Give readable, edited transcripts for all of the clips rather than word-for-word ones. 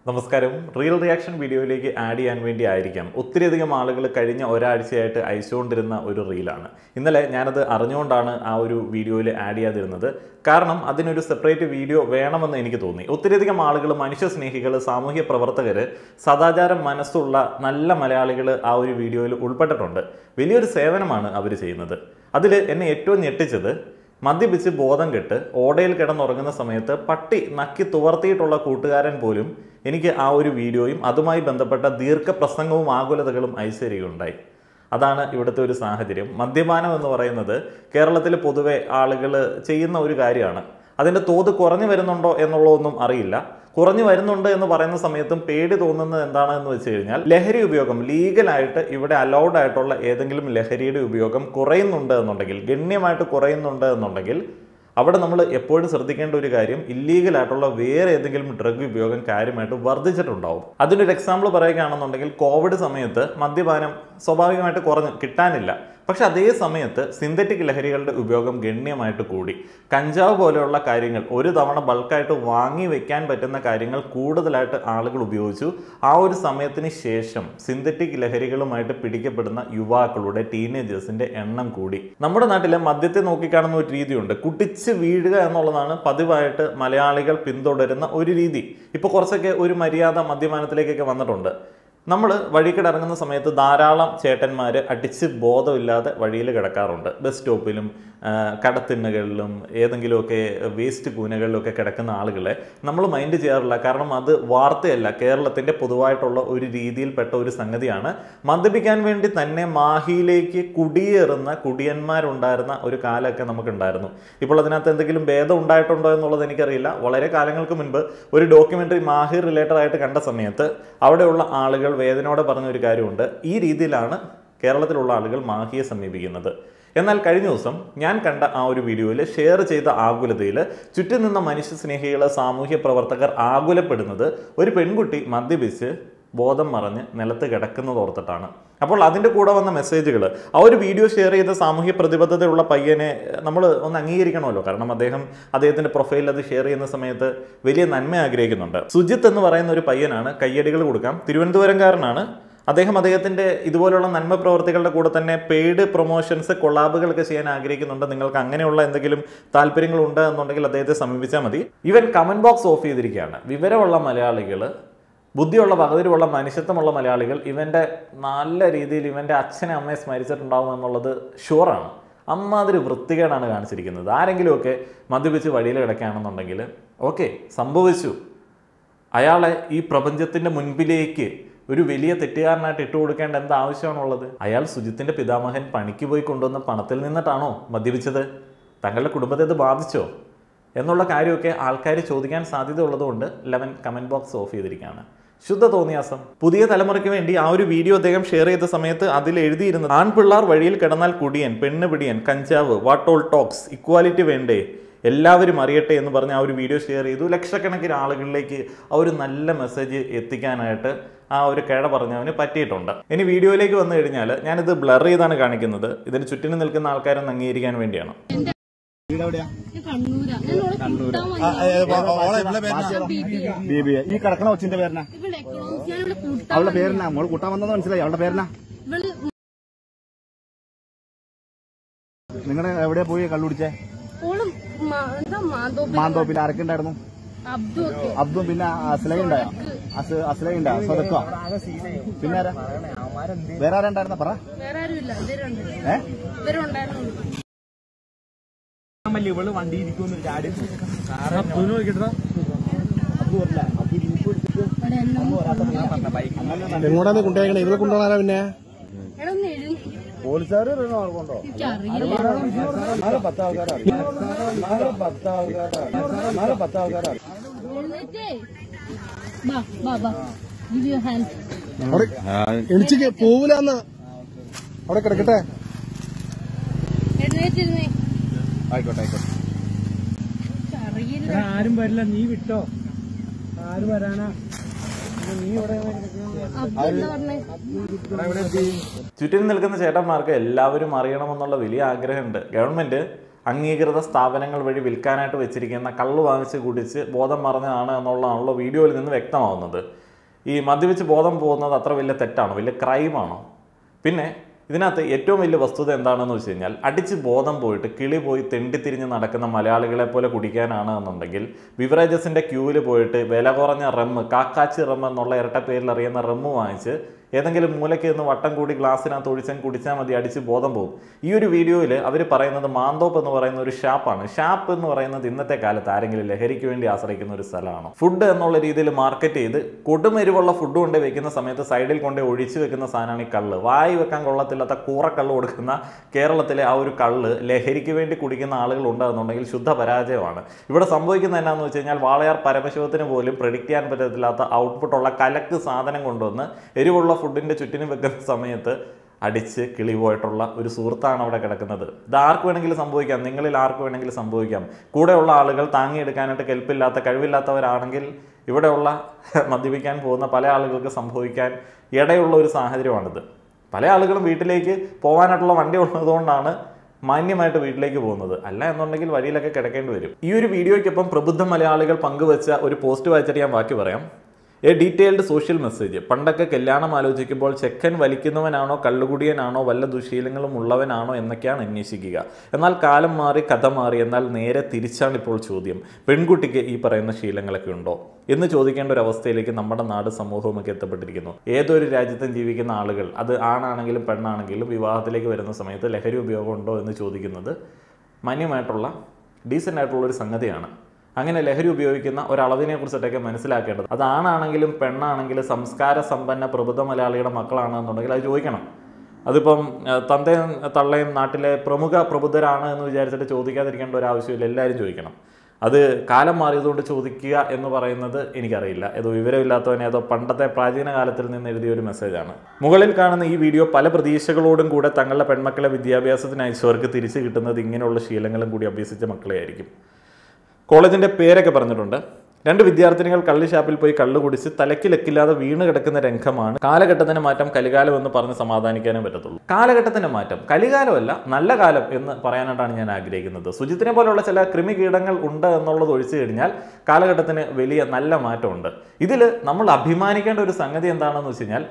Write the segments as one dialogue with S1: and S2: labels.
S1: നമസ്കാരം. Real reaction വീഡിയോയിലേക്ക് add ചെയ്യാൻ വേണ്ടി ആയിരിക്കാം ഒത്തിരിയധികം ആളുകൾ കഴിഞ്ഞ ഒരാഴ്ചയായിട്ട് അയച്ചുകൊണ്ടിരുന്ന ഒരു റീലാണ്. ഇന്നലെ ഞാനത് അറിഞ്ഞുകൊണ്ടാണ് ആ ഒരു വീഡിയോയിൽ ആഡ് ചെയ്യാതിരുന്നത്. കാരണം അതിനൊരു സെപ്പറേറ്റ് വീഡിയോ വേണമെന്ന് എനിക്ക് തോന്നി. ഒത്തിരിയധികം ആളുകൾ, മനുഷ്യ സ്നേഹികൾ, സാമൂഹ്യ പ്രവർത്തകർ, സദാചാരം മനസ്സുള്ള നല്ല മലയാളികൾ ആ ഒരു വീഡിയോയിൽ ഉൾപ്പെട്ടിട്ടുണ്ട്. വലിയൊരു സേവനമാണ് അവർ ചെയ്യുന്നത്. അതിൽ എന്നെ ഏറ്റവും ഞെട്ടിച്ചത്, മദ്യപിച്ച് ബോധം കെട്ട് ഓടയിൽ കിടന്നുറങ്ങുന്ന സമയത്ത് പട്ടി നക്കി തുവർത്തിയിട്ടുള്ള കൂട്ടുകാരൻ പോലും എനിക്ക് ആ ഒരു വീഡിയോയും അതുമായി ബന്ധപ്പെട്ട ദീർഘപ്രസംഗവും ആകുലതകളും അയച്ചുതരികയുണ്ടായി. അതാണ് ഇവിടുത്തെ ഒരു സാഹചര്യം. മദ്യപാനം എന്ന് പറയുന്നത് കേരളത്തിൽ പൊതുവെ ആളുകൾ ചെയ്യുന്ന ഒരു കാര്യമാണ്. അതിൻ്റെ തോത് കുറഞ്ഞു വരുന്നുണ്ടോ എന്നുള്ളതൊന്നും അറിയില്ല. കുറഞ്ഞു വരുന്നുണ്ട് എന്ന് പറയുന്ന സമയത്തും പേടി തോന്നുന്നത് എന്താണെന്ന് വെച്ച് കഴിഞ്ഞാൽ, ലഹരി ഉപയോഗം ലീഗലായിട്ട് ഇവിടെ അലൗഡ് ആയിട്ടുള്ള ഏതെങ്കിലും ലഹരിയുടെ ഉപയോഗം കുറയുന്നുണ്ട് എന്നുണ്ടെങ്കിൽ, ഗണ്യമായിട്ട് കുറയുന്നുണ്ട് എന്നുണ്ടെങ്കിൽ, അവിടെ നമ്മൾ എപ്പോഴും ശ്രദ്ധിക്കേണ്ട ഒരു കാര്യം, ഇല്ലീഗലായിട്ടുള്ള വേറെ ഏതെങ്കിലും ഡ്രഗ് ഉപയോഗം കാര്യമായിട്ട് വർദ്ധിച്ചിട്ടുണ്ടാവും. അതിനൊരു എക്സാമ്പിൾ പറയുകയാണെന്നുണ്ടെങ്കിൽ, കോവിഡ് സമയത്ത് മദ്യപാനം സ്വാഭാവികമായിട്ട് കുറഞ്ഞ് കിട്ടാനില്ല. പക്ഷെ അതേ സമയത്ത് സിന്തറ്റിക് ലഹരികളുടെ ഉപയോഗം ഗണ്യമായിട്ട് കൂടി. കഞ്ചാവ് പോലെയുള്ള കാര്യങ്ങൾ ഒരു തവണ ബൾക്കായിട്ട് വാങ്ങി വെക്കാൻ പറ്റുന്ന കാര്യങ്ങൾ കൂടുതലായിട്ട് ആളുകൾ ഉപയോഗിച്ചു. ആ ഒരു സമയത്തിന് ശേഷം സിന്തറ്റിക് ലഹരികളുമായിട്ട് പിടിക്കപ്പെടുന്ന യുവാക്കളുടെ, ടീനേജേഴ്സിന്റെ എണ്ണം കൂടി. നമ്മുടെ നാട്ടിലെ മദ്യത്തെ നോക്കിക്കാണുന്ന ഒരു രീതിയുണ്ട്. കുട്ടിച്ച് വീഴുക എന്നുള്ളതാണ് പതിവായിട്ട് മലയാളികൾ പിന്തുടരുന്ന ഒരു രീതി. ഇപ്പോൾ കുറച്ചൊക്കെ ഒരു മര്യാദ മദ്യപാനത്തിലേക്കൊക്കെ വന്നിട്ടുണ്ട്. നമ്മൾ വഴിക്കിടറങ്ങുന്ന സമയത്ത് ധാരാളം ചേട്ടന്മാർ അടിച്ച് ബോധമില്ലാതെ വഴിയിൽ കിടക്കാറുണ്ട്. ബസ് സ്റ്റോപ്പിലും കടത്തിണ്ണകളിലും ഏതെങ്കിലുമൊക്കെ വേസ്റ്റ് കൂനകളിലൊക്കെ കിടക്കുന്ന ആളുകളെ നമ്മൾ മൈൻഡ് ചെയ്യാറില്ല. കാരണം അത് വാർത്തയല്ല, കേരളത്തിൻ്റെ പൊതുവായിട്ടുള്ള ഒരു രീതിയിൽപ്പെട്ട ഒരു സംഗതിയാണ്. മദ്യപിക്കാൻ വേണ്ടി തന്നെ മാഹിയിലേക്ക് കുടിയേറുന്ന കുടിയന്മാരുണ്ടായിരുന്ന ഒരു കാലമൊക്കെ നമുക്കുണ്ടായിരുന്നു. ഇപ്പോൾ അതിനകത്ത് എന്തെങ്കിലും ഭേദം ഉണ്ടായിട്ടുണ്ടോ എന്നുള്ളത് എനിക്കറിയില്ല. വളരെ കാലങ്ങൾക്ക് മുൻപ് ഒരു ഡോക്യുമെൻ്ററി മാഹി റിലേറ്റഡ് ആയിട്ട് കണ്ട സമയത്ത് അവിടെയുള്ള ആളുകൾ വേദനയോടെ പറഞ്ഞൊരു കാര്യമുണ്ട്, ഈ രീതിയിലാണ് കേരളത്തിലുള്ള ആളുകൾ മാഹിയെ സമീപിക്കുന്നത്. എന്നാൽ കഴിഞ്ഞ ദിവസം ഞാൻ കണ്ട ആ ഒരു വീഡിയോയിൽ ഷെയർ ചെയ്ത ആകുലതയിൽ ചുറ്റും നിന്ന മനുഷ്യ സ്നേഹികൾ, സാമൂഹ്യ പ്രവർത്തകർ ആകുലപ്പെടുന്നത് ഒരു പെൺകുട്ടി മദ്യപിച്ച് ബോധം മറഞ്ഞ് നിലത്ത് കിടക്കുന്നത് ഓർത്തിട്ടാണ്. അപ്പോൾ അതിൻ്റെ കൂടെ വന്ന മെസ്സേജുകൾ, ആ ഒരു വീഡിയോ ഷെയർ ചെയ്ത സാമൂഹ്യ പ്രതിബദ്ധതയുള്ള പയ്യനെ നമ്മൾ ഒന്ന് അംഗീകരിക്കണമല്ലോ. കാരണം അദ്ദേഹത്തിൻ്റെ പ്രൊഫൈലിൽ അത് ഷെയർ ചെയ്യുന്ന സമയത്ത് വലിയ നന്മ ആഗ്രഹിക്കുന്നുണ്ട്. സുജിത്ത് എന്ന് പറയുന്ന ഒരു പയ്യനാണ്, കയ്യടികൾ കൊടുക്കാം, തിരുവനന്തപുരംകാരനാണ്. അദ്ദേഹത്തിൻ്റെ ഇതുപോലുള്ള നന്മ പ്രവർത്തികളുടെ കൂടെ തന്നെ പെയ്ഡ് പ്രൊമോഷൻസ്, കൊളാബുകളൊക്കെ ചെയ്യാൻ ആഗ്രഹിക്കുന്നുണ്ട്. നിങ്ങൾക്ക് അങ്ങനെയുള്ള എന്തെങ്കിലും താല്പര്യങ്ങളുണ്ട് എന്നുണ്ടെങ്കിൽ അദ്ദേഹത്തെ സമീപിച്ചാൽ മതി. ഇവൻ കമൻറ്റ് ബോക്സ് ഓഫ് ചെയ്തിരിക്കുകയാണ്. വിവരമുള്ള മലയാളികൾ, ബുദ്ധിയുള്ള, പകുതിയുള്ള, മനുഷ്യത്വമുള്ള മലയാളികൾ ഇവൻ്റെ നല്ല രീതിയിൽ ഇവൻ്റെ അച്ഛനെ അമ്മയെ സ്മരിച്ചിട്ടുണ്ടാവും എന്നുള്ളത് ഷുവറാണ്. അമ്മാതിരി വൃത്തികേടാണ് കാണിച്ചിരിക്കുന്നത്. ആരെങ്കിലുമൊക്കെ മദ്യപിച്ച് വഴിയിൽ കിടക്കുകയാണെന്നുണ്ടെങ്കിൽ ഓക്കെ, സംഭവിച്ചു. അയാളെ ഈ പ്രപഞ്ചത്തിൻ്റെ മുൻപിലേക്ക് ഒരു വലിയ തെറ്റുകാരനായിട്ട് ഇട്ടുകൊടുക്കേണ്ട എന്താ ആവശ്യമാണുള്ളത്? അയാൾ സുജിത്തിൻ്റെ പിതാമഹൻ പണിക്ക് പോയി കൊണ്ടുവന്ന പണത്തിൽ നിന്നിട്ടാണോ മദ്യപിച്ചത്? തങ്ങളുടെ കുടുംബത്തെ ഇത് ബാധിച്ചോ എന്നുള്ള കാര്യമൊക്കെ ആൾക്കാർ ചോദിക്കാൻ സാധ്യത ഉള്ളതുകൊണ്ട് ലെവൻ കമൻറ്റ് ബോക്സ് ഓഫ് ചെയ്തിരിക്കുകയാണ്. ശുദ്ധ തോന്നിയാസം. പുതിയ തലമുറയ്ക്ക് വേണ്ടി ആ ഒരു വീഡിയോ അദ്ദേഹം ഷെയർ ചെയ്ത സമയത്ത് അതിൽ എഴുതിയിരുന്നത്, ആൺപിള്ളാർ വഴിയിൽ കിടന്നാൽ കുടിയൻ, പെണ്ണ് പിടിയൻ, കഞ്ചാവ്, വാട്ട് ഓൾ ടോക്സ്, ഇക്വാലിറ്റി വേണ്ടേ, എല്ലാവരും അറിയട്ടെ എന്ന് പറഞ്ഞ് ആ ഒരു വീഡിയോ ഷെയർ ചെയ്തു. ലക്ഷക്കണക്കിന് ആളുകളിലേക്ക് ആ ഒരു നല്ല മെസ്സേജ് എത്തിക്കാനായിട്ട് ആ ഒരു കേട പറഞ്ഞവന് പറ്റിയിട്ടുണ്ട്. ഇനി വീഡിയോയിലേക്ക് വന്നു കഴിഞ്ഞാൽ ഞാനിത് ബ്ലർ ചെയ്താണ് കാണിക്കുന്നത്. ഇതിന് ചുറ്റിനും നിൽക്കുന്ന ആൾക്കാരൊന്ന് അംഗീകരിക്കാൻ വേണ്ടിയാണ്.
S2: ഈ കിടക്കണ കൊച്ചിന്റെ പേരനാ? അവളുടെ പേരനാ? മോള് കൂട്ടാൻ വന്നത് മനസ്സിലായി. അവളുടെ പേരനാ? നിങ്ങളെ എവിടെയാ പോയി കള്ളുടിച്ചേ? മാന്തോപ്പിൽ ആരൊക്കെ ഉണ്ടായിരുന്നു? അബ്ദു, പിന്നെ അസ്ലയുണ്ടായോ? അസ്ലയുണ്ടായോ? സ്വതക്ക, പിന്നെ ആരാ? വേറെ ആരാ ഉണ്ടായിരുന്ന? പറ. ഇവള് വണ്ടി ഇരിക്കുന്നു ചാടി എങ്ങോട്ടാണ് കൊണ്ടുപോയേക്കണേ? ഇവളെ കൊണ്ടുപോകാനാ? പിന്നെ പോലീസുകാർ കൊണ്ടോ? 10 ആൾക്കാരാണ്. എനിക്ക് പോവില്ലാന്ന്. അവിടെ കിടക്കട്ടെ. ആയിക്കോട്ടെ. ആരും വരില്ല, നീ വിട്ടോ. ആര് വരാനാ?
S1: ചുറ്റിനും നിൽക്കുന്ന ചേട്ടന്മാർക്ക് എല്ലാവരും അറിയണമെന്നുള്ള വലിയ ആഗ്രഹമുണ്ട്. ഗവൺമെന്റ് അംഗീകൃത സ്ഥാപനങ്ങൾ വഴി വിൽക്കാനായിട്ട് വെച്ചിരിക്കുന്ന കള്ള് വാങ്ങിച്ച് കുടിച്ച് ബോധം മറഞ്ഞതാണ് എന്നുള്ളതാണല്ലോ വീഡിയോയിൽ നിന്ന് വ്യക്തമാവുന്നത്. ഈ മദ്യപിച്ച് ബോധം പോകുന്നത് അത്ര വലിയ തെറ്റാണോ, വലിയ ക്രൈമാണോ? പിന്നെ ഇതിനകത്ത് ഏറ്റവും വലിയ വസ്തുത എന്താണെന്ന് വെച്ച് കഴിഞ്ഞാൽ, അടിച്ച് ബോധം പോയിട്ട് കിളി പോയി തെണ്ടിത്തിരിഞ്ഞ് നടക്കുന്ന മലയാളികളെ പോലെ കുടിക്കാനാണ് എന്നുണ്ടെങ്കിൽ ബിവറേജസിൻ്റെ ക്യൂവിൽ പോയിട്ട് വില കുറഞ്ഞ റമ്മ്, കാക്കാച്ചി റമ്മ് എന്നുള്ള ഇരട്ട പേരിൽ അറിയുന്ന റമ്മ് വാങ്ങിച്ച് ഏതെങ്കിലും മൂലയ്ക്ക് നിന്ന് വട്ടം കൂടി ഗ്ലാസ്സിനകത്ത് ഒഴിച്ചാൽ കുടിച്ചാൽ മതി, അടിച്ച് ബോധം പോകും. ഈ ഒരു വീഡിയോയിൽ അവർ പറയുന്നത് മാന്തോപ്പ് എന്ന് പറയുന്ന ഒരു ഷാപ്പാണ്. ഷാപ്പ് എന്ന് പറയുന്നത് ഇന്നത്തെ കാലത്ത് ആരെങ്കിലും ലഹരിക്ക് വേണ്ടി ആശ്രയിക്കുന്ന ഒരു സ്ഥലമാണ്. ഫുഡ് എന്നുള്ള രീതിയിൽ മാർക്കറ്റ് ചെയ്ത് കൊടുമെരുവുള്ള ഫുഡ് കൊണ്ട് വെക്കുന്ന സമയത്ത് സൈഡിൽ കൊണ്ട് ഒഴിച്ചു വെക്കുന്ന സാധനമാണ് ഈ കള്ള്. വായി വെക്കാൻ കൊള്ളത്തില്ലാത്ത കൂറക്കള്ള് കൊടുക്കുന്ന കേരളത്തിലെ ആ ഒരു കള്ള് ലഹരിക്ക് വേണ്ടി കുടിക്കുന്ന ആളുകൾ ഉണ്ടാകുന്നുണ്ടെങ്കിൽ ശുദ്ധ പരാജയമാണ്. ഇവിടെ സംഭവിക്കുന്നത് എന്നാന്ന് വെച്ച് കഴിഞ്ഞാൽ, വാളയാർ പരമശിവത്തിന് പോലും പ്രെഡിക്റ്റ് ചെയ്യാൻ പറ്റത്തില്ലാത്ത ഔട്ട്പുട്ടുള്ള കലക്ക് സാധനം കൊണ്ടുവന്ന് എരിവുള്ള ഫുഡിൻ്റെ ചുറ്റിനും വെക്കുന്ന സമയത്ത് അടിച്ച് കിളി പോയിട്ടുള്ള ഒരു സുഹൃത്താണ് അവിടെ കിടക്കുന്നത്. ഇത് ആർക്ക് വേണമെങ്കിലും സംഭവിക്കാം, നിങ്ങളിൽ ആർക്ക് വേണമെങ്കിലും സംഭവിക്കാം. കൂടെയുള്ള ആളുകൾ താങ്ങിയെടുക്കാനായിട്ട് കെൽപ്പില്ലാത്ത കഴിവില്ലാത്തവരാണെങ്കിൽ ഇവിടെയുള്ള മദ്യപിക്കാൻ പോകുന്ന പല ആളുകൾക്ക് സംഭവിക്കാൻ ഇടയുള്ള ഒരു സാഹചര്യമാണിത്. പല ആളുകളും വീട്ടിലേക്ക് പോകാനായിട്ടുള്ള വണ്ടി ഉള്ളതുകൊണ്ടാണ് മാന്യമായിട്ട് വീട്ടിലേക്ക് പോകുന്നത്. അല്ല എന്നുണ്ടെങ്കിൽ വഴിയിലൊക്കെ കിടക്കേണ്ടി വരും. ഈ ഒരു വീഡിയോയ്ക്കൊപ്പം പ്രബുദ്ധ മലയാളികൾ പങ്കുവെച്ച ഒരു പോസ്റ്റ് വായിച്ചിട്ട് ഞാൻ ബാക്കി പറയാം. A detailed social message. പണ്ടൊക്കെ കല്യാണം ആലോചിക്കുമ്പോൾ ചെക്കൻ വലിക്കുന്നവനാണോ കള്ളുകുടിയനാണോ വല്ല ദുശീലങ്ങളും ഉള്ളവനാണോ എന്നൊക്കെയാണ് അന്വേഷിക്കുക. എന്നാൽ കാലം മാറി, കഥ മാറി. എന്നാൽ നേരെ തിരിച്ചാണ് ഇപ്പോൾ ചോദ്യം. പെൺകുട്ടിക്ക് ഈ പറയുന്ന ശീലങ്ങളൊക്കെ ഉണ്ടോ എന്ന് ചോദിക്കേണ്ട ഒരു അവസ്ഥയിലേക്ക് നമ്മുടെ നാട് സമൂഹമൊക്കെ എത്തപ്പെട്ടിരിക്കുന്നു. ഏതൊരു രാജ്യത്തും ജീവിക്കുന്ന ആളുകൾ, അത് ആണാണെങ്കിലും പെണ്ണാണെങ്കിലും, വിവാഹത്തിലേക്ക് വരുന്ന സമയത്ത് ലഹരി ഉപയോഗം ഉണ്ടോ എന്ന് ചോദിക്കുന്നത് മാന്യമായിട്ടുള്ള ഡീസൻ്റ് ആയിട്ടുള്ള ഒരു സംഗതിയാണ്. അങ്ങനെ ലഹരി ഉപയോഗിക്കുന്ന ഒരളവിനെ കുറിച്ചിട്ടൊക്കെ മനസ്സിലാക്കേണ്ടത്. അത് ആണാണെങ്കിലും പെണ്ണാണെങ്കിലും സംസ്കാര സമ്പന്ന പ്രബുദ്ധ മലയാളിയുടെ മക്കളാണെന്നുണ്ടെങ്കിൽ അത് ചോദിക്കണം. അതിപ്പം തന്തയും തള്ളയും നാട്ടിലെ പ്രമുഖ പ്രബുദ്ധരാണ് എന്ന് വിചാരിച്ചിട്ട് ചോദിക്കാതിരിക്കേണ്ട ഒരു ആവശ്യമില്ല, എല്ലാവരും ചോദിക്കണം. അത് കാലം മാറിയതുകൊണ്ട് ചോദിക്കുക എന്ന് പറയുന്നത് എനിക്കറിയില്ല. ഏതോ വിവരമില്ലാത്തവനെ ഏതോ പണ്ടത്തെ പ്രാചീന കാലത്തിൽ നിന്ന് എഴുതിയ ഒരു മെസ്സേജാണ്. മുകളിൽ കാണുന്ന ഈ വീഡിയോ പല പ്രതീക്ഷകളോടും കൂടെ തങ്ങളുടെ പെൺമക്കളെ വിദ്യാഭ്യാസത്തിന് അയച്ചവർക്ക് തിരിച്ചു കിട്ടുന്നത് ഇങ്ങനെയുള്ള ശീലങ്ങളും കൂടി അഭ്യസിച്ച മക്കളെ ആയിരിക്കും. കോളേജിൻ്റെ പേരൊക്കെ പറഞ്ഞിട്ടുണ്ട്. 2 വിദ്യാർത്ഥിനികൾ കള്ളി ഷാപ്പിൽ പോയി കള്ളു കുടിച്ച് തലയ്ക്ക് ലക്കില്ലാതെ വീണ് കിടക്കുന്ന രംഗമാണ്. കാലഘട്ടത്തിന് മാറ്റം, കലികാലം എന്ന് പറഞ്ഞ് സമാധാനിക്കാനേ പറ്റത്തുള്ളൂ. കാലഘട്ടത്തിൻ്റെ മാറ്റം, കലികാലമല്ല നല്ല കാലം എന്ന് പറയാനായിട്ടാണ് ഞാൻ ആഗ്രഹിക്കുന്നത്. സുജിത്തിനെ പോലുള്ള ചില കൃമികീടങ്ങൾ ഉണ്ട് എന്നുള്ളത് ഒഴിച്ചു കഴിഞ്ഞാൽ കാലഘട്ടത്തിന് വലിയ നല്ല മാറ്റമുണ്ട്. ഇതിൽ നമ്മൾ അഭിമാനിക്കേണ്ട ഒരു സംഗതി എന്താണെന്ന് വെച്ച് കഴിഞ്ഞാൽ,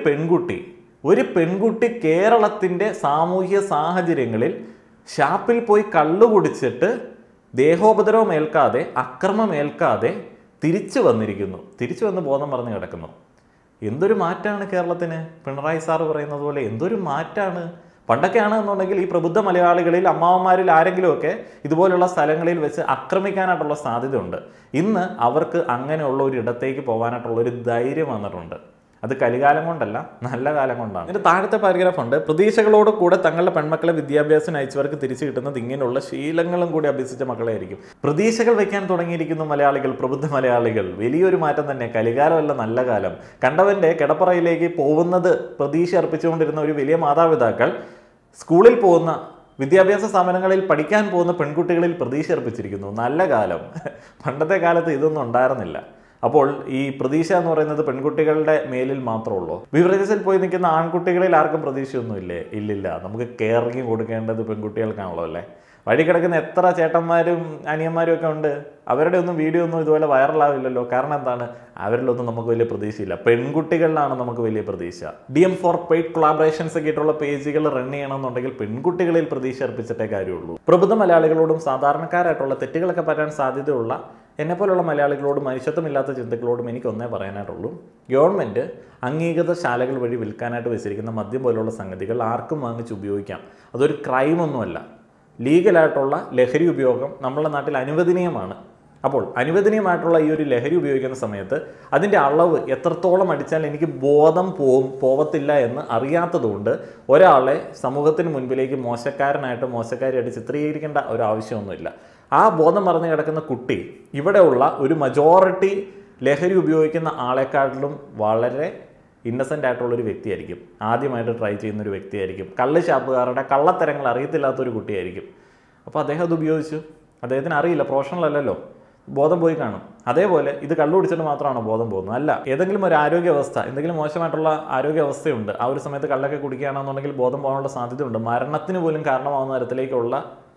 S1: ഒരു പെൺകുട്ടി കേരളത്തിൻ്റെ സാമൂഹ്യ സാഹചര്യങ്ങളിൽ ഷാപ്പിൽ പോയി കള്ളു കുടിച്ചിട്ട് ദേഹോപദ്രവം ഏൽക്കാതെ, അക്രമം ഏൽക്കാതെ തിരിച്ചു വന്നിരിക്കുന്നു. തിരിച്ചു വന്ന് ബോധം പറഞ്ഞ് കിടക്കുന്നു. എന്തൊരു മാറ്റമാണ് കേരളത്തിന്. പിണറായി സാറ് പറയുന്നത് പോലെ എന്തൊരു മാറ്റമാണ്. പണ്ടൊക്കെ ആണെന്നുണ്ടെങ്കിൽ ഈ പ്രബുദ്ധ മലയാളികളിൽ അമ്മാവന്മാരിൽ ആരെങ്കിലുമൊക്കെ ഇതുപോലുള്ള സ്ഥലങ്ങളിൽ വെച്ച് ആക്രമിക്കാനായിട്ടുള്ള സാധ്യതയുണ്ട്. ഇന്ന് അവർക്ക് അങ്ങനെയുള്ള ഒരു ഇടത്തേക്ക് പോകാനായിട്ടുള്ള ഒരു ധൈര്യം വന്നിട്ടുണ്ട്. അത് കലികാലം കൊണ്ടല്ല, നല്ല കാലം കൊണ്ടാണ്. ഇതിൻ്റെ താഴത്തെ പാരഗ്രാഫ് ഉണ്ട്. പ്രതീക്ഷകളോട് കൂടെ തങ്ങളുടെ പെൺമക്കളെ വിദ്യാഭ്യാസം അയച്ചവർക്ക് തിരിച്ചു കിട്ടുന്നത് ഇങ്ങനെയുള്ള ശീലങ്ങളും കൂടി അഭ്യസിച്ച മക്കളായിരിക്കും. പ്രതീക്ഷകൾ വയ്ക്കാൻ തുടങ്ങിയിരിക്കുന്നു മലയാളികൾ, പ്രബുദ്ധ മലയാളികൾ. വലിയൊരു മാറ്റം തന്നെ. കലികാലമല്ല, നല്ല കാലം. കണ്ടവൻ്റെ കിടപ്പറയിലേക്ക് പോകുന്നത് പ്രതീക്ഷ അർപ്പിച്ചുകൊണ്ടിരുന്ന ഒരു വലിയ മാതാപിതാക്കൾ സ്കൂളിൽ പോകുന്ന, വിദ്യാഭ്യാസ സ്ഥാപനങ്ങളിൽ പഠിക്കാൻ പോകുന്ന പെൺകുട്ടികളിൽ പ്രതീക്ഷ അർപ്പിച്ചിരിക്കുന്നു. നല്ല കാലം. പണ്ടത്തെ കാലത്ത് ഇതൊന്നും ഉണ്ടായിരുന്നില്ല. അപ്പോൾ ഈ പ്രതീക്ഷ എന്ന് പറയുന്നത് പെൺകുട്ടികളുടെ മേലിൽ മാത്രമുള്ളൂ. ബിവറേജസിൽ പോയി നിൽക്കുന്ന ആൺകുട്ടികളിൽ ആർക്കും പ്രതീക്ഷയൊന്നുമില്ലേ? ഇല്ലില്ല. നമുക്ക് കെയറിങ് കൊടുക്കേണ്ടത് പെൺകുട്ടികൾക്കാണല്ലോ അല്ലേ. വഴി കിടക്കുന്ന എത്ര ചേട്ടന്മാരും അനിയന്മാരും ഒക്കെ ഉണ്ട്. അവരുടെ ഒന്നും വീഡിയോ ഒന്നും ഇതുപോലെ വൈറലാവില്ലല്ലോ. കാരണം എന്താണ്? അവരിലൊന്നും നമുക്ക് വലിയ പ്രതീക്ഷയില്ല. പെൺകുട്ടികളിലാണ് നമുക്ക് വലിയ പ്രതീക്ഷ. DM for പെയ്ഡ് കൊളാബറേഷൻസ് ഒക്കെ ആയിട്ടുള്ള പേജുകൾ റൺ ചെയ്യണമെന്നുണ്ടെങ്കിൽ പെൺകുട്ടികളിൽ പ്രതീക്ഷ അർപ്പിച്ചിട്ടേ കാര്യമുള്ളൂ. പ്രബുദ്ധ മലയാളികളോടും സാധാരണക്കാരായിട്ടുള്ള തെറ്റുകളൊക്കെ പറ്റാൻ സാധ്യതയുള്ള എന്നെപ്പോലുള്ള മലയാളികളോടും മനുഷ്യത്വമില്ലാത്ത ചിന്തകളോടും എനിക്കൊന്നേ പറയാനായിട്ടുള്ളൂ. ഗവൺമെൻറ് അംഗീകൃത ശാലകൾ വഴി വിൽക്കാനായിട്ട് വെച്ചിരിക്കുന്ന മദ്യം പോലുള്ള സംഗതികൾ ആർക്കും വാങ്ങിച്ച് ഉപയോഗിക്കാം. അതൊരു ക്രൈമൊന്നുമല്ല. ലീഗലായിട്ടുള്ള ലഹരി ഉപയോഗം നമ്മുടെ നാട്ടിൽ അനുവദനീയമാണ്. അപ്പോൾ അനുവദനീയമായിട്ടുള്ള ഈ ഒരു ലഹരി ഉപയോഗിക്കുന്ന സമയത്ത് അതിൻ്റെ അളവ് എത്രത്തോളം അടിച്ചാൽ എനിക്ക് ബോധം പോവത്തില്ല എന്ന് അറിയാത്തതുകൊണ്ട് ഒരാളെ സമൂഹത്തിന് മുൻപിലേക്ക് മോശക്കാരിയായിട്ട് ചിത്രീകരിക്കേണ്ട ഒരു ആവശ്യമൊന്നുമില്ല. ആ ബോധം മറന്നു കിടക്കുന്ന കുട്ടി ഇവിടെയുള്ള ഒരു മജോറിറ്റി ലഹരി ഉപയോഗിക്കുന്ന ആളെക്കാട്ടിലും വളരെ ഇന്നസെൻ്റ് ആയിട്ടുള്ളൊരു വ്യക്തിയായിരിക്കും. ആദ്യമായിട്ട് ട്രൈ ചെയ്യുന്നൊരു വ്യക്തിയായിരിക്കും. കള്ള് ഷാപ്പുകാരുടെ കള്ളത്തരങ്ങൾ അറിയത്തില്ലാത്തൊരു കുട്ടിയായിരിക്കും. അപ്പോൾ അദ്ദേഹം അത് ഉപയോഗിച്ചു. അദ്ദേഹത്തിന് അറിയില്ല, പ്രൊഫഷണൽ അല്ലല്ലോ, ബോധം പോയി കാണും. അതേപോലെ ഇത് കള്ളു കുടിച്ചിട്ട് മാത്രമാണോ ബോധം പോകുന്നത്? അല്ല. ഏതെങ്കിലും ഒരു ആരോഗ്യാവസ്ഥ, എന്തെങ്കിലും മോശമായിട്ടുള്ള ആരോഗ്യാവസ്ഥയുണ്ട്, ആ ഒരു സമയത്ത് കള്ളൊക്കെ കുടിക്കുകയാണെന്നുണ്ടെങ്കിൽ ബോധം പോകാനുള്ള സാധ്യതയുണ്ട്. മരണത്തിന് പോലും കാരണമാകുന്ന തരത്തിലേക്കുള്ള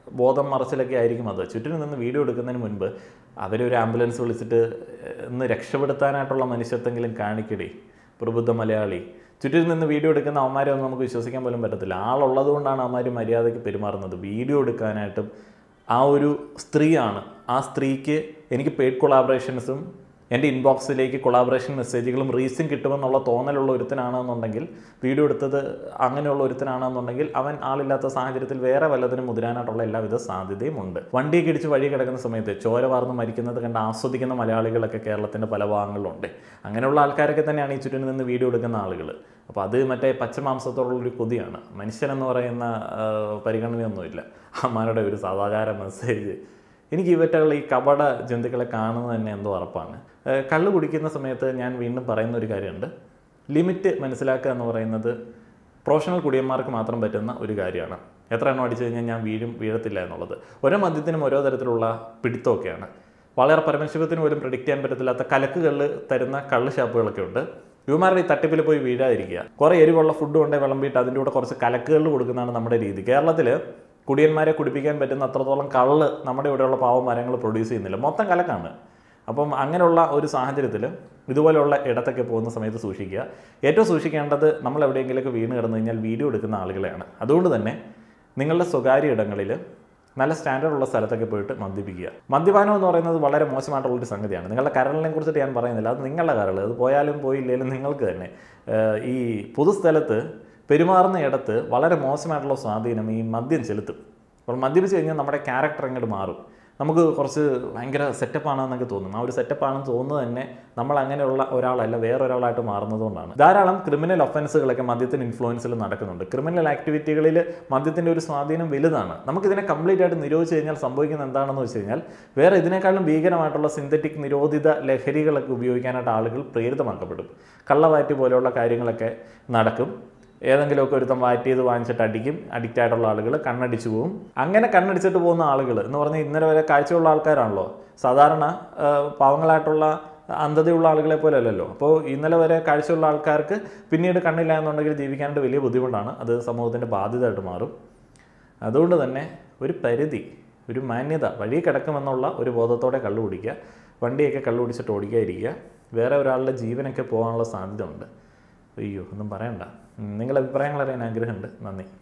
S1: ബോധം മറച്ചിലൊക്കെ ആയിരിക്കും അത്. ചുറ്റിനും നിന്ന് വീഡിയോ എടുക്കുന്നതിന് മുൻപ് അവരൊരു ആംബുലൻസ് വിളിച്ചിട്ട് ഒന്ന് രക്ഷപ്പെടുത്താനായിട്ടുള്ള മനുഷ്യത്വെങ്കിലും കാണിക്കടി പ്രബുദ്ധ മലയാളി. ചുറ്റിനും നിന്ന് വീഡിയോ എടുക്കുന്ന അവന്മാരെ ഒന്നും നമുക്ക് വിശ്വസിക്കാൻ പോലും പറ്റത്തില്ല. ആളുള്ളത് കൊണ്ടാണ് അവന്മാർ മര്യാദയ്ക്ക് പെരുമാറുന്നത്. വീഡിയോ എടുക്കാനായിട്ടും ആ ഒരു സ്ത്രീയാണ്. ആ സ്ത്രീക്ക് എനിക്ക് പെയ്ഡ് കൊളാബറേഷൻസും എൻ്റെ ഇൻബോക്സിലേക്ക് കൊളാബറേഷൻ മെസ്സേജുകളും റീസും കിട്ടുമെന്നുള്ള തോന്നലുള്ള ഒരുത്തനാണെന്നുണ്ടെങ്കിൽ, വീഡിയോ എടുത്തത് അങ്ങനെയുള്ള ഒരുത്തനാണെന്നുണ്ടെങ്കിൽ അവൻ ആളില്ലാത്ത സാഹചര്യത്തിൽ വേറെ വല്ലതിനും മുതിരാനായിട്ടുള്ള എല്ലാവിധ സാധ്യതയും ഉണ്ട്. വണ്ടിയൊക്കെ ഇടിച്ച് വഴി കിടക്കുന്ന സമയത്ത് ചോര വാർന്ന് മരിക്കുന്നത് കണ്ട് ആസ്വദിക്കുന്ന മലയാളികളൊക്കെ കേരളത്തിൻ്റെ പല ഭാഗങ്ങളിലുണ്ട്. അങ്ങനെയുള്ള ആൾക്കാരൊക്കെ തന്നെയാണ് ഈ ചുറ്റിനും നിന്ന് വീഡിയോ എടുക്കുന്ന ആളുകൾ. അപ്പോൾ അത് മറ്റേ പച്ചമാംസത്തോടുള്ളൊരു കൊതിയാണ്. മനുഷ്യനെന്ന് പറയുന്ന പരിഗണനയൊന്നുമില്ല. അമ്മാരുടെ ഒരു സദാചാര മെസ്സേജ്. എനിക്ക് ഇവറ്റകൾ ഈ കപട ജന്തുക്കളെ കാണുന്നത് തന്നെ എന്തോ ഉറപ്പാണ്. കള്ള് കുടിക്കുന്ന സമയത്ത് ഞാൻ വീണ്ടും പറയുന്ന ഒരു കാര്യമുണ്ട്. ലിമിറ്റ് മനസ്സിലാക്കുക എന്ന് പറയുന്നത് പ്രൊഫഷണൽ കുടിയന്മാർക്ക് മാത്രം പറ്റുന്ന ഒരു കാര്യമാണ്. എത്ര എണ്ണം അടിച്ചു കഴിഞ്ഞാൽ ഞാൻ വീഴത്തില്ല എന്നുള്ളത്. ഓരോ മദ്യത്തിനും ഓരോ തരത്തിലുള്ള പിടുത്തമൊക്കെയാണ്. വളരെ പരമശിവത്തിന് പോലും പ്രെഡിക്റ്റ് ചെയ്യാൻ പറ്റത്തില്ലാത്ത കലക്കുകളിൽ തരുന്ന കള്ള് ഷാപ്പുകളൊക്കെ ഉണ്ട്. ഇവന്മാരുടെ ഈ തട്ടിപ്പിൽ പോയി വീഴാതിരിക്കുക. കുറേ എരിവുള്ള ഫുഡ് കൊണ്ടേ വിളമ്പിയിട്ട് അതിൻ്റെ കൂടെ കുറച്ച് കലക്കുകളിൽ കൊടുക്കുന്നതാണ് നമ്മുടെ രീതി. കേരളത്തിൽ കുടിയന്മാരെ കുടിപ്പിക്കാൻ പറ്റുന്ന അത്രത്തോളം കള്ള് നമ്മുടെ ഇവിടെയുള്ള പാവമരങ്ങൾ പ്രൊഡ്യൂസ് ചെയ്യുന്നില്ല. മൊത്തം കലക്കാണ്. അപ്പം അങ്ങനെയുള്ള ഒരു സാഹചര്യത്തിൽ ഇതുപോലെയുള്ള ഇടത്തൊക്കെ പോകുന്ന സമയത്ത് സൂക്ഷിക്കുക. ഏറ്റവും സൂക്ഷിക്കേണ്ടത് നമ്മൾ എവിടെയെങ്കിലുമൊക്കെ വീണ് കിടന്നു കഴിഞ്ഞാൽ വീഡിയോ എടുക്കുന്ന ആളുകളെയാണ്. അതുകൊണ്ട് തന്നെ നിങ്ങളുടെ സ്വകാര്യ ഇടങ്ങളിൽ നല്ല സ്റ്റാൻഡേർഡുള്ള സ്ഥലത്തൊക്കെ പോയിട്ട് മദ്യപിക്കുക. മദ്യപാനം എന്ന് പറയുന്നത് വളരെ മോശമായിട്ടുള്ളൊരു സംഗതിയാണ്. നിങ്ങളുടെ കരളിനെ കുറിച്ചിട്ട് ഞാൻ പറയുന്നില്ല. അത് നിങ്ങളുടെ കരൾ. അത് പോയാലും പോയില്ലെങ്കിലും നിങ്ങൾക്ക് തന്നെ ഈ പൊതുസ്ഥലത്ത് പെരുമാറുന്ന ഇടത്ത് വളരെ മോശമായിട്ടുള്ള സ്വാധീനം ഈ മദ്യം ചെലുത്തും. അപ്പോൾ മദ്യപിച്ച് കഴിഞ്ഞാൽ നമ്മുടെ ക്യാരക്ടർ അങ്ങോട്ട് മാറും. നമുക്ക് കുറച്ച് ഭയങ്കര സെറ്റപ്പാണെന്നൊക്കെ തോന്നും. ആ ഒരു സെറ്റപ്പാണെന്ന് തോന്നുന്നത് തന്നെ നമ്മൾ അങ്ങനെയുള്ള ഒരാളല്ല വേറൊരാളായിട്ട് മാറുന്നതുകൊണ്ടാണ്. ധാരാളം ക്രിമിനൽ ഒഫൻസുകളൊക്കെ മദ്യത്തിൻ്റെ ഇൻഫ്ലുവൻസിൽ നടക്കുന്നുണ്ട്. ക്രിമിനൽ ആക്ടിവിറ്റികളിൽ മദ്യത്തിൻ്റെ ഒരു സ്വാധീനം വലുതാണ്. നമുക്കിതിനെ കംപ്ലീറ്റ് ആയിട്ട് നിരോധിച്ച് കഴിഞ്ഞാൽ സംഭവിക്കുന്നത് എന്താണെന്ന് വെച്ച് കഴിഞ്ഞാൽ വേറെ ഇതിനേക്കാളും ഭീകരമായിട്ടുള്ള സിന്തറ്റിക് നിരോധിത ലഹരികളൊക്കെ ഉപയോഗിക്കാനായിട്ട് ആളുകൾ പ്രേരിതമാക്കപ്പെടും. കള്ളവാറ്റ് പോലെയുള്ള കാര്യങ്ങളൊക്കെ നടക്കും. ഏതെങ്കിലുമൊക്കെ ഒരുത്തം വാറ്റിയത് വാങ്ങിച്ചിട്ട് അടിക്കും. അഡിക്റ്റ് ആയിട്ടുള്ള ആളുകൾ കണ്ണടിച്ചു പോവും. അങ്ങനെ കണ്ണടിച്ചിട്ട് പോകുന്ന ആളുകൾ എന്ന് പറഞ്ഞാൽ ഇന്നലെ വരെ കാഴ്ചയുള്ള ആൾക്കാരാണല്ലോ. സാധാരണ പാവങ്ങളായിട്ടുള്ള അന്ധതയുള്ള ആളുകളെ പോലെ അല്ലല്ലോ. അപ്പോൾ ഇന്നലെ വരെ കാഴ്ചയുള്ള ആൾക്കാർക്ക് പിന്നീട് കണ്ണില്ല എന്നുണ്ടെങ്കിൽ ജീവിക്കാനായിട്ട് വലിയ ബുദ്ധിമുട്ടാണ്. അത് സമൂഹത്തിൻ്റെ ബാധ്യതയായിട്ട് മാറും. അതുകൊണ്ട് തന്നെ ഒരു പരിധി, ഒരു മാന്യത, വഴി കിടക്കുമെന്നുള്ള ഒരു ബോധത്തോടെ കള്ളു കുടിക്കുക. വണ്ടിയൊക്കെ കള്ളു കുടിച്ചിട്ട് ഓടിക്കാതിരിക്കുക. വേറെ ഒരാളുടെ ജീവനൊക്കെ പോകാനുള്ള സാധ്യത ഉണ്ട്. അയ്യോ, ഒന്നും പറയണ്ട. നിങ്ങളുടെ അഭിപ്രായങ്ങൾ അറിയാൻ ആഗ്രഹമുണ്ട്. നന്ദി.